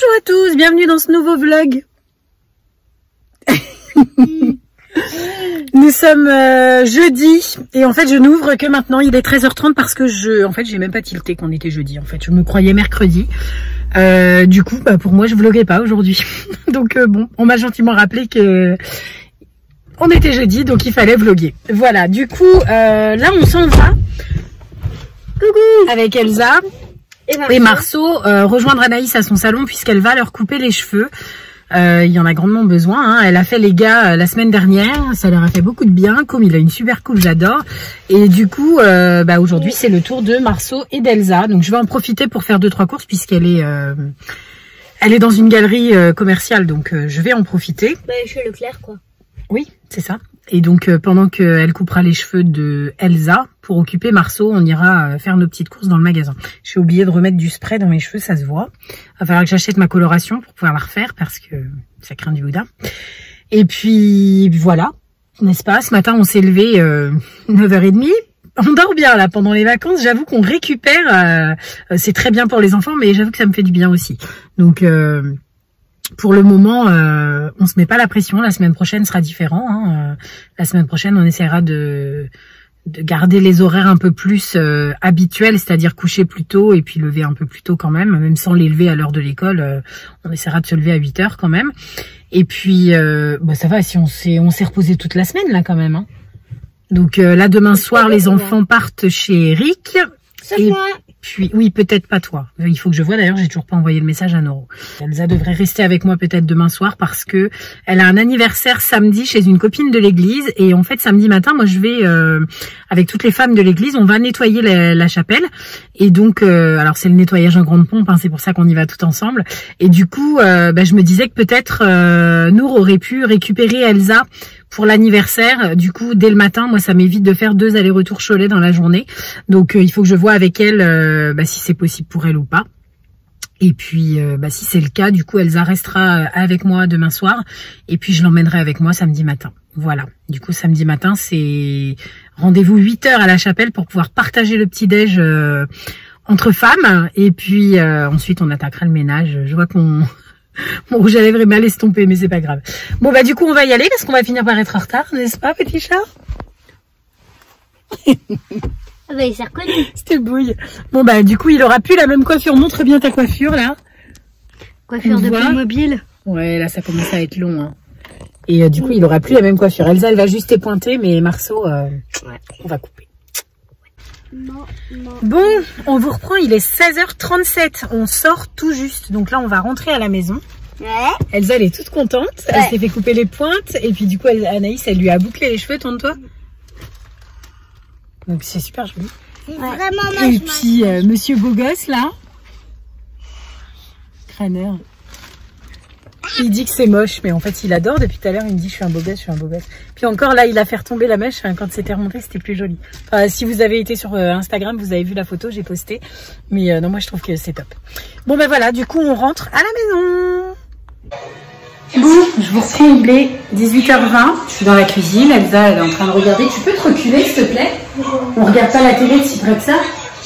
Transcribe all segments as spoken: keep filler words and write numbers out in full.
Bonjour à tous, bienvenue dans ce nouveau vlog. Nous sommes euh, jeudi et en fait je n'ouvre que maintenant, il est treize heures trente parce que je, en fait j'ai même pas tilté qu'on était jeudi, en fait je me croyais mercredi. Euh, du coup bah, pour moi je vloguais pas aujourd'hui. Donc euh, bon, on m'a gentiment rappelé que on était jeudi donc il fallait vloguer. Voilà, du coup euh, là on s'en va. Coucou. Avec Elsa et Marceau, et Marceau euh, rejoindre Anaïs à son salon puisqu'elle va leur couper les cheveux. Euh, il y en a grandement besoin, hein. Elle a fait les gars euh, la semaine dernière, ça leur a fait beaucoup de bien, comme il a une super coupe, j'adore. Et du coup, euh, bah, aujourd'hui c'est le tour de Marceau et d'Elsa, donc je vais en profiter pour faire deux trois courses puisqu'elle est, euh, elle est dans une galerie euh, commerciale, donc euh, je vais en profiter. Bah, chez Leclerc quoi. Oui, c'est ça. Et donc euh, pendant qu'elle coupera les cheveux de Elsa, pour occuper Marceau, on ira euh, faire nos petites courses dans le magasin. J'ai oublié de remettre du spray dans mes cheveux, ça se voit. Il va falloir que j'achète ma coloration pour pouvoir la refaire parce que ça craint du boudin. Et puis voilà, n'est-ce pas? Ce matin, on s'est levé euh, neuf heures trente. On dort bien là pendant les vacances. J'avoue qu'on récupère. Euh, c'est très bien pour les enfants, mais j'avoue que ça me fait du bien aussi. Donc... Euh, Pour le moment, euh, on se met pas la pression. La semaine prochaine sera différent. Hein. Euh, la semaine prochaine, on essaiera de, de garder les horaires un peu plus euh, habituels, c'est-à-dire coucher plus tôt et puis lever un peu plus tôt quand même, même sans les lever à l'heure de l'école. Euh, on essaiera de se lever à huit heures quand même. Et puis, euh, bah, ça va si on s'est on s'est reposé toute la semaine là quand même. Hein. Donc euh, là, demain soir, les enfants partent chez Eric. Et puis, oui, peut-être pas toi. Il faut que je vois, d'ailleurs, j'ai toujours pas envoyé le message à Noro. Elsa devrait rester avec moi peut-être demain soir parce que elle a un anniversaire samedi chez une copine de l'église. Et en fait, samedi matin, moi, je vais, euh, avec toutes les femmes de l'église, on va nettoyer la, la chapelle. Et donc, euh, alors c'est le nettoyage en grande pompe, hein, c'est pour ça qu'on y va tout ensemble. Et du coup, euh, bah, je me disais que peut-être euh, Nour aurait pu récupérer Elsa pour l'anniversaire. Du coup, dès le matin, moi, ça m'évite de faire deux allers-retours Cholet dans la journée. Donc, euh, il faut que je vois avec elle euh, bah, si c'est possible pour elle ou pas. Et puis, euh, bah, si c'est le cas, du coup, Elsa restera avec moi demain soir. Et puis, je l'emmènerai avec moi samedi matin. Voilà. Du coup, samedi matin, c'est rendez-vous huit heures à la chapelle pour pouvoir partager le petit-déj euh, entre femmes. Et puis, euh, ensuite, on attaquera le ménage. Je vois qu'on... Mon rouge à lèvres est mal estompé, mais c'est pas grave. Bon, bah, du coup, on va y aller parce qu'on va finir par être en retard, n'est-ce pas, petit chat? Ah bah, il s'est reconnu. C'était bouille. Bon, bah, du coup, il aura plus la même coiffure. Montre bien ta coiffure, là. Coiffure de Playmobil. Ouais, là, ça commence à être long, hein. Et euh, du coup, il aura plus la même coiffure. Elsa, elle va juste épointer, mais Marceau, euh, ouais, on va couper. Non, non. Bon, on vous reprend, il est seize heures trente-sept. On sort tout juste. Donc là, on va rentrer à la maison. Ouais. Elsa, elle est toute contente. Ouais. Elle s'est fait couper les pointes. Et puis du coup, elle, Anaïs, elle lui a bouclé les cheveux, tourne-toi. Donc c'est super joli. Ouais. Vraiment moche. Et puis, euh, monsieur beau gosse, là. Crâneur. Il dit que c'est moche, mais en fait, il adore. Depuis tout à l'heure, il me dit, je suis un beau gosse, je suis un beau gosse. Puis encore, là, il a fait retomber la mèche. Enfin, quand c'était remonté, c'était plus joli. Enfin, si vous avez été sur euh, Instagram, vous avez vu la photo, j'ai posté. Mais euh, non, moi, je trouve que c'est top. Bon, ben voilà, du coup, on rentre à la maison. Bon, je vous reprends, il est dix-huit heures vingt. Je suis dans la cuisine. Elsa, elle est en train de regarder. Tu peux te reculer, s'il te plaît? On regarde pas la télé de si près que ça.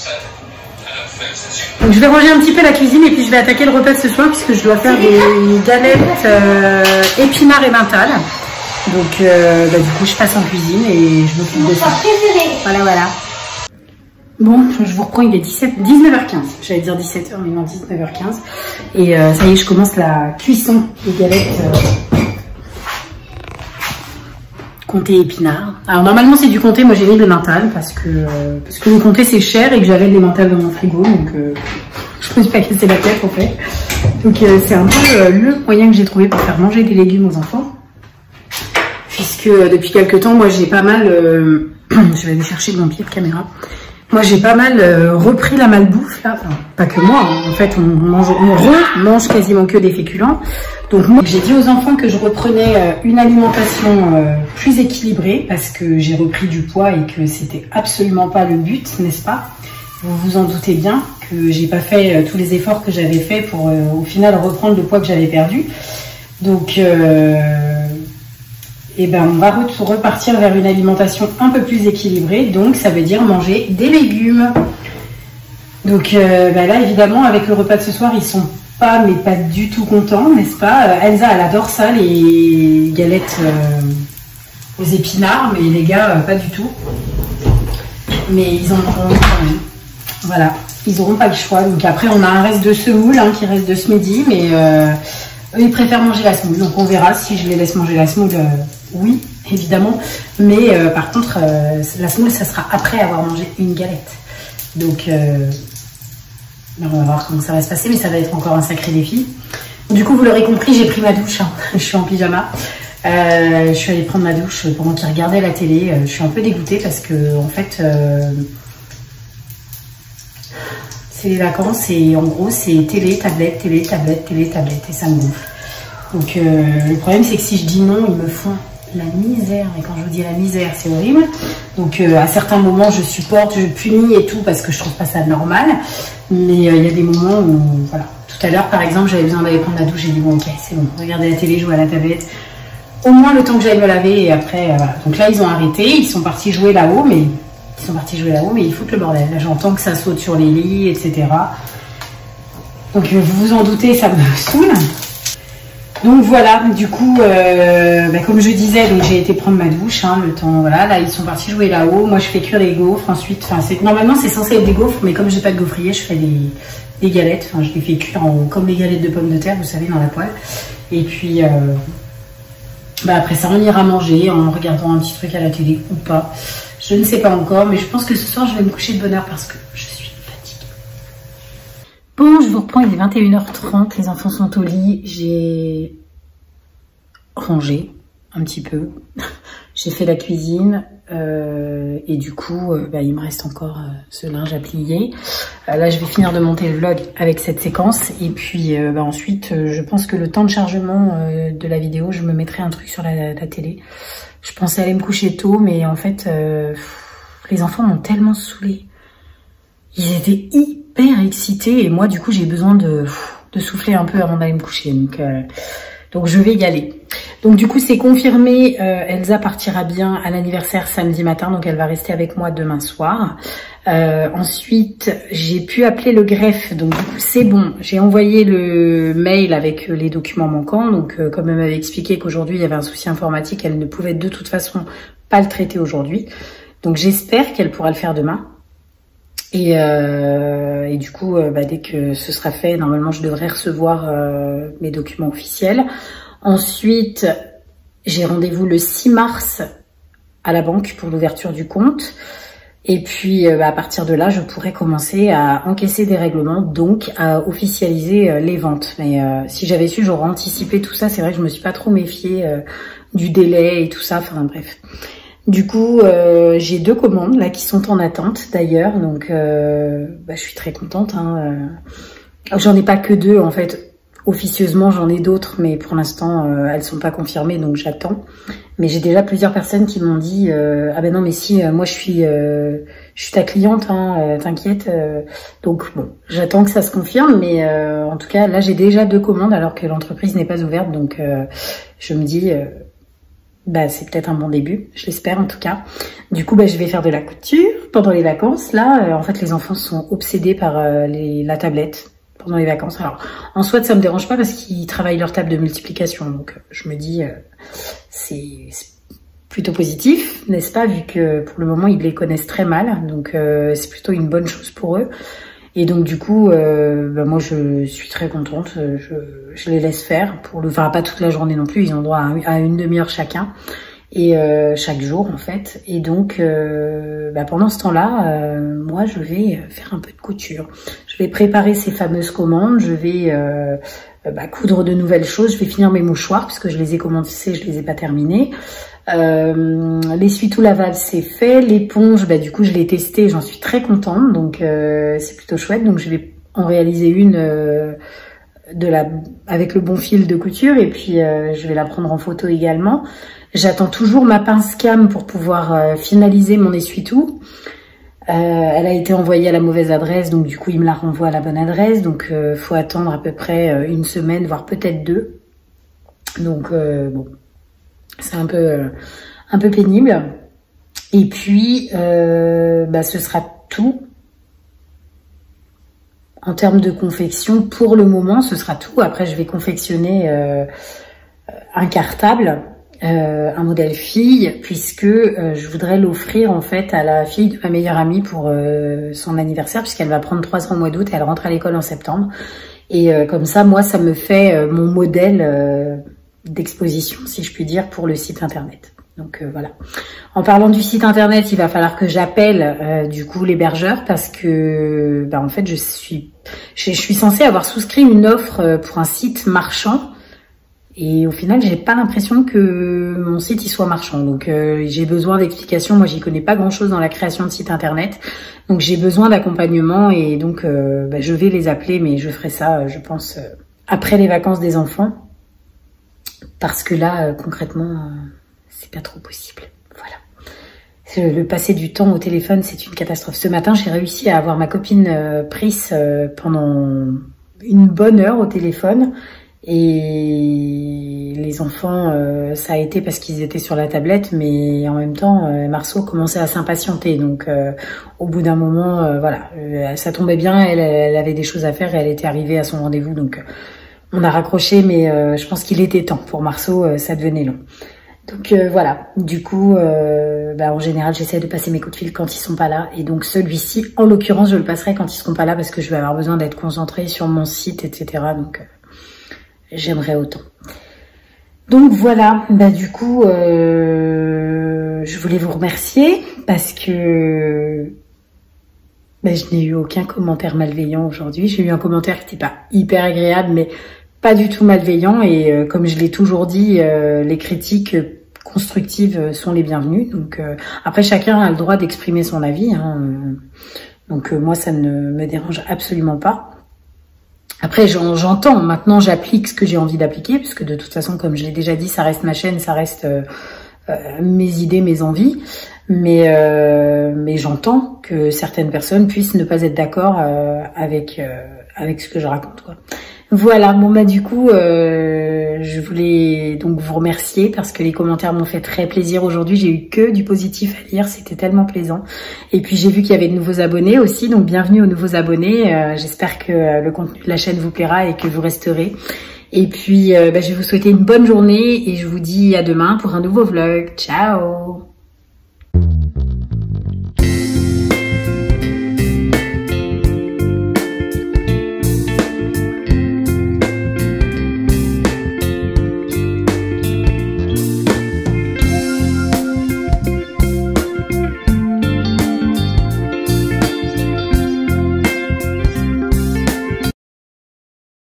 Donc je vais ranger un petit peu la cuisine et puis je vais attaquer le repas de ce soir puisque je dois faire des galettes euh, épinards et mental. Donc euh, bah, du coup je passe en cuisine et je m'occupe de ça. Voilà, voilà. Bon, je vous reprends, il est dix-neuf heures quinze. J'allais dire dix-sept heures, mais non, dix-neuf heures quinze. Et euh, ça y est, je commence la cuisson des galettes euh, comté épinards. Alors normalement c'est du comté, moi j'ai mis le mental parce que euh, parce que le comté c'est cher et que j'avais les mentales dans mon frigo, donc euh, je me suis pas cassé la tête en fait. Donc euh, c'est un peu euh, le moyen que j'ai trouvé pour faire manger des légumes aux enfants. Puisque euh, depuis quelques temps, moi j'ai pas mal, euh, je vais aller chercher mon pied de caméra. Moi j'ai pas mal euh, repris la malbouffe là, enfin, pas que moi, hein. En fait on mange, on re-mange quasiment que des féculents. Donc moi j'ai dit aux enfants que je reprenais euh, une alimentation euh, plus équilibrée parce que j'ai repris du poids et que c'était absolument pas le but, n'est-ce pas? Vous vous en doutez bien que j'ai pas fait euh, tous les efforts que j'avais fait pour euh, au final reprendre le poids que j'avais perdu. Donc euh, et ben on va repartir vers une alimentation un peu plus équilibrée, donc ça veut dire manger des légumes. Donc euh, ben là évidemment avec le repas de ce soir ils sont pas, mais pas du tout content, n'est-ce pas? euh, Elsa, elle adore ça, les galettes euh, aux épinards, mais les gars, euh, pas du tout. Mais ils en auront quand même. Voilà, ils n'auront pas le choix. Donc après, on a un reste de semoule hein, qui reste de ce midi, mais euh, eux, ils préfèrent manger la semoule. Donc on verra si je les laisse manger la semoule. Euh, oui, évidemment. Mais euh, par contre, euh, la semoule, ça sera après avoir mangé une galette. Donc... Euh, on va voir comment ça va se passer, mais ça va être encore un sacré défi. Du coup, vous l'aurez compris, j'ai pris ma douche. Hein. Je suis en pyjama. Euh, je suis allée prendre ma douche pendant qu'ils regardaient la télé. Je suis un peu dégoûtée parce que, en fait, euh, c'est les vacances et en gros, c'est télé, tablette, télé, tablette, télé, tablette et ça me gonfle. Donc, euh, le problème, c'est que si je dis non, ils me font la misère. Et quand je vous dis la misère, c'est horrible. Donc, euh, à certains moments, je supporte, je punis et tout parce que je trouve pas ça normal. Mais il euh, y a des moments où, voilà. Tout à l'heure, par exemple, j'avais besoin d'aller prendre ma douche. J'ai dit, bon, ok, c'est bon. Regardez la télé, jouer à la tablette. Au moins le temps que j'aille me laver et après, euh, voilà. Donc là, ils ont arrêté. Ils sont partis jouer là-haut, mais ils sont partis jouer là-haut, mais ils foutent le bordel. Là, j'entends que ça saute sur les lits, et cetera. Donc, euh, vous vous en doutez, ça me saoule. Donc voilà, du coup, euh, bah, comme je disais, donc j'ai été prendre ma douche, hein, le temps, voilà, là ils sont partis jouer là-haut. Moi je fais cuire les gaufres, ensuite, enfin c'est normalement c'est censé être des gaufres, mais comme j'ai pas de gaufrier, je fais des, des galettes, enfin je les fais cuire en, comme les galettes de pommes de terre, vous savez, dans la poêle. Et puis euh, bah, après ça, on ira manger en regardant un petit truc à la télé ou pas. Je ne sais pas encore, mais je pense que ce soir je vais me coucher de bonne heure parce que je suis fatiguée. Bon, je vous reprends, il est vingt et une heures trente, les enfants sont au lit, j'ai rangé un petit peu, j'ai fait la cuisine euh, et du coup, euh, bah, il me reste encore euh, ce linge à plier. Euh, là, je vais finir de monter le vlog avec cette séquence et puis euh, bah, ensuite, euh, je pense que le temps de chargement euh, de la vidéo, je me mettrai un truc sur la, la télé. Je pensais aller me coucher tôt, mais en fait, euh, les enfants m'ont tellement saoulée. Ils étaient hyper excités et moi du coup j'ai besoin de, de souffler un peu avant d'aller me coucher. Donc, euh, donc je vais y aller. Donc du coup c'est confirmé, euh, Elsa partira bien à l'anniversaire samedi matin, donc elle va rester avec moi demain soir. Euh, ensuite j'ai pu appeler le greffe, donc du coup c'est bon. J'ai envoyé le mail avec les documents manquants, donc euh, comme elle m'avait expliqué qu'aujourd'hui il y avait un souci informatique, elle ne pouvait de toute façon pas le traiter aujourd'hui. Donc j'espère qu'elle pourra le faire demain. Et, euh, et du coup, euh, bah, dès que ce sera fait, normalement, je devrais recevoir euh, mes documents officiels. Ensuite, j'ai rendez-vous le six mars à la banque pour l'ouverture du compte. Et puis, euh, bah, à partir de là, je pourrais commencer à encaisser des règlements, donc à officialiser euh, les ventes. Mais euh, si j'avais su, j'aurais anticipé tout ça. C'est vrai que je me suis pas trop méfiée euh, du délai et tout ça. Enfin bref. Du coup, euh, j'ai deux commandes là qui sont en attente d'ailleurs, donc euh, bah, je suis très contente. Hein, euh. J'en ai pas que deux en fait. Officieusement, j'en ai d'autres, mais pour l'instant, euh, elles sont pas confirmées, donc j'attends. Mais j'ai déjà plusieurs personnes qui m'ont dit euh, ah ben non, mais si, euh, moi je suis, euh, je suis ta cliente, hein, euh, t'inquiète. Euh. Donc bon, j'attends que ça se confirme, mais euh, en tout cas là j'ai déjà deux commandes alors que l'entreprise n'est pas ouverte, donc euh, je me dis. Euh, Bah, c'est peut-être un bon début, je l'espère en tout cas. Du coup, bah, je vais faire de la couture pendant les vacances. Là, euh, en fait, les enfants sont obsédés par euh, les, la tablette pendant les vacances. Alors, en soi, ça me dérange pas parce qu'ils travaillent leur table de multiplication. Donc, je me dis, euh, c'est plutôt positif, n'est-ce pas, vu que pour le moment, ils les connaissent très mal. Donc, euh, c'est plutôt une bonne chose pour eux. Et donc du coup, euh, bah moi je suis très contente, je, je les laisse faire, pour le, enfin pas toute la journée non plus, ils ont droit à, à une demi-heure chacun, et euh, chaque jour en fait. Et donc euh, bah pendant ce temps-là, euh, moi je vais faire un peu de couture. Je vais préparer ces fameuses commandes, je vais euh, bah, coudre de nouvelles choses, je vais finir mes mouchoirs, puisque je les ai commencés, je les ai pas terminés. Euh, l'essuie-tout lavable c'est fait, l'éponge bah du coup je l'ai testé, j'en suis très contente, donc euh, c'est plutôt chouette. Donc je vais en réaliser une euh, de la avec le bon fil de couture et puis euh, je vais la prendre en photo également. J'attends toujours ma pince cam pour pouvoir euh, finaliser mon essuie-tout. Euh, elle a été envoyée à la mauvaise adresse, donc du coup il me la renvoie à la bonne adresse, donc euh, faut attendre à peu près euh, une semaine, voire peut-être deux. Donc euh, bon. C'est un peu, euh, un peu pénible. Et puis, euh, bah, ce sera tout. en termes de confection, pour le moment, ce sera tout. Après, je vais confectionner euh, un cartable, euh, un modèle fille, puisque euh, je voudrais l'offrir en fait à la fille de ma meilleure amie pour euh, son anniversaire, puisqu'elle va prendre trois ans au mois d'août et elle rentre à l'école en septembre. Et euh, comme ça, moi, ça me fait euh, mon modèle euh, d'exposition, si je puis dire, pour le site internet. Donc euh, voilà. En parlant du site internet, il va falloir que j'appelle euh, du coup l'hébergeur, parce que bah, en fait, je suis je, je suis censée avoir souscrit une offre euh, pour un site marchand. Et au final, j'ai pas l'impression que mon site il soit marchand. Donc euh, j'ai besoin d'explications. Moi, j'y connais pas grand-chose dans la création de site internet. Donc j'ai besoin d'accompagnement et donc euh, bah, je vais les appeler, mais je ferai ça, euh, je pense, euh, après les vacances des enfants, parce que là, euh, concrètement, euh, c'est pas trop possible. Voilà. Le passer du temps au téléphone, c'est une catastrophe. Ce matin, j'ai réussi à avoir ma copine euh, Pris euh, pendant une bonne heure au téléphone. Et les enfants, euh, ça a été parce qu'ils étaient sur la tablette, mais en même temps, euh, Marceau commençait à s'impatienter. Donc, euh, au bout d'un moment, euh, voilà, euh, ça tombait bien. Elle, elle avait des choses à faire et elle était arrivée à son rendez-vous. Donc, euh, on a raccroché, mais euh, je pense qu'il était temps. Pour Marceau, euh, ça devenait long. Donc, euh, voilà. Du coup, euh, bah, en général, j'essaie de passer mes coups de fil quand ils sont pas là. Et donc, celui-ci, en l'occurrence, je le passerai quand ils seront pas là parce que je vais avoir besoin d'être concentrée sur mon site, et cetera. Donc, euh, j'aimerais autant. Donc voilà, bah du coup, euh, je voulais vous remercier parce que bah, je n'ai eu aucun commentaire malveillant aujourd'hui. J'ai eu un commentaire qui n'était pas hyper agréable, mais pas du tout malveillant. Et euh, comme je l'ai toujours dit, euh, les critiques constructives sont les bienvenues. Donc euh, après, chacun a le droit d'exprimer son avis. Hein. Donc euh, moi, ça ne me dérange absolument pas. Après, j'entends, maintenant j'applique ce que j'ai envie d'appliquer, puisque de toute façon, comme je l'ai déjà dit, ça reste ma chaîne, ça reste euh, euh, mes idées, mes envies. Mais, euh, mais j'entends que certaines personnes puissent ne pas être d'accord euh, avec, euh, avec ce que je raconte, quoi. Voilà, bon bah du coup, euh, je voulais donc vous remercier parce que les commentaires m'ont fait très plaisir aujourd'hui. J'ai eu que du positif à lire, c'était tellement plaisant. Et puis j'ai vu qu'il y avait de nouveaux abonnés aussi, donc bienvenue aux nouveaux abonnés. Euh, J'espère que euh, le contenu de la chaîne vous plaira et que vous resterez. Et puis euh, bah, je vais vous souhaiter une bonne journée et je vous dis à demain pour un nouveau vlog. Ciao!